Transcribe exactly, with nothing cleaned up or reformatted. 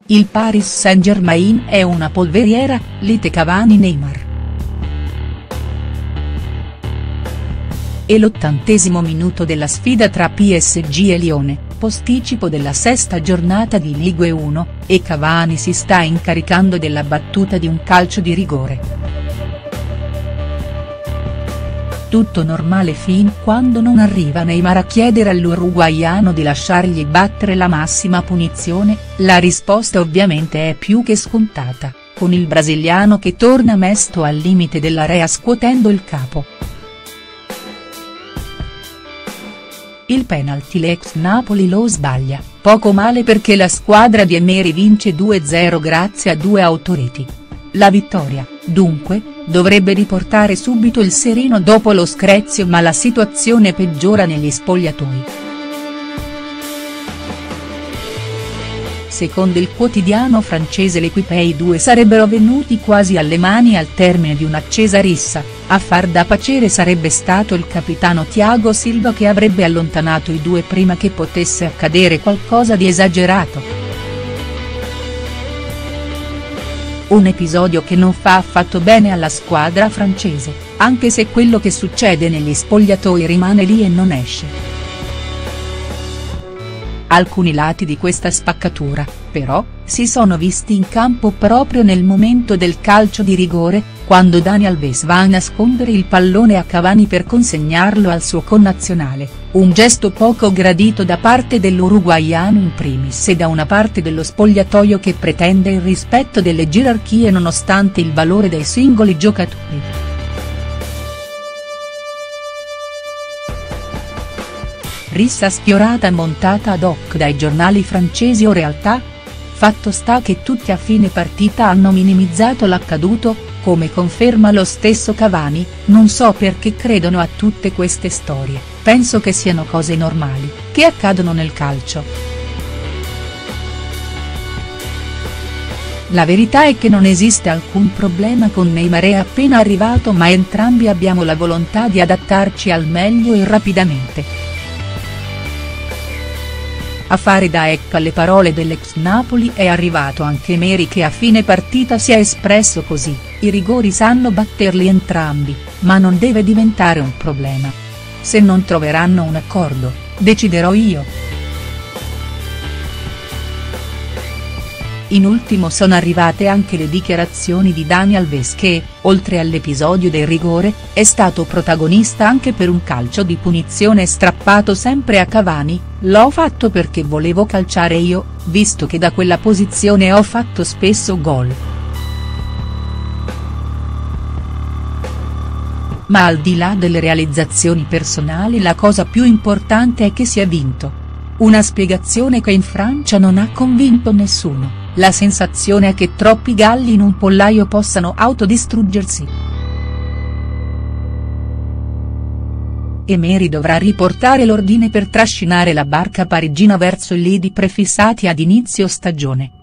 il Paris Saint-Germain è una polveriera, lite Cavani-Neymar. E l'ottantesimo minuto della sfida tra P S G e Lione, posticipo della sesta giornata di Ligue uno, e Cavani si sta incaricando della battuta di un calcio di rigore. Tutto normale fin quando non arriva Neymar a chiedere all'uruguaiano di lasciargli battere la massima punizione, la risposta ovviamente è più che scontata, con il brasiliano che torna mesto al limite dell'area scuotendo il capo. Il penalty l'ex Napoli lo sbaglia, poco male perché la squadra di Emery vince due a zero grazie a due autoreti. La vittoria, dunque, dovrebbe riportare subito il sereno dopo lo screzio, ma la situazione peggiora negli spogliatoi. Secondo il quotidiano francese L'Équipe, i due sarebbero venuti quasi alle mani al termine di un'accesa rissa, a far da paciere sarebbe stato il capitano Thiago Silva che avrebbe allontanato i due prima che potesse accadere qualcosa di esagerato. Un episodio che non fa affatto bene alla squadra francese, anche se quello che succede negli spogliatoi rimane lì e non esce. Alcuni lati di questa spaccatura, però, si sono visti in campo proprio nel momento del calcio di rigore, quando Dani Alves va a nascondere il pallone a Cavani per consegnarlo al suo connazionale, un gesto poco gradito da parte dell'uruguaiano in primis e da una parte dello spogliatoio che pretende il rispetto delle gerarchie nonostante il valore dei singoli giocatori. Rissa sfiorata montata ad hoc dai giornali francesi o realtà? Fatto sta che tutti a fine partita hanno minimizzato l'accaduto, come conferma lo stesso Cavani, non so perché credono a tutte queste storie, penso che siano cose normali, che accadono nel calcio. La verità è che non esiste alcun problema con Neymar, è appena arrivato, ma entrambi abbiamo la volontà di adattarci al meglio e rapidamente. A fare da eco alle parole dell'ex Napoli è arrivato anche Emery che a fine partita si è espresso così: i rigori sanno batterli entrambi, ma non deve diventare un problema. Se non troveranno un accordo, deciderò io. In ultimo sono arrivate anche le dichiarazioni di Dani Alves che, oltre all'episodio del rigore, è stato protagonista anche per un calcio di punizione strappato sempre a Cavani: l'ho fatto perché volevo calciare io, visto che da quella posizione ho fatto spesso gol. Ma al di là delle realizzazioni personali la cosa più importante è che si è vinto. Una spiegazione che in Francia non ha convinto nessuno. La sensazione è che troppi galli in un pollaio possano autodistruggersi. Emery dovrà riportare l'ordine per trascinare la barca parigina verso i lidi prefissati ad inizio stagione.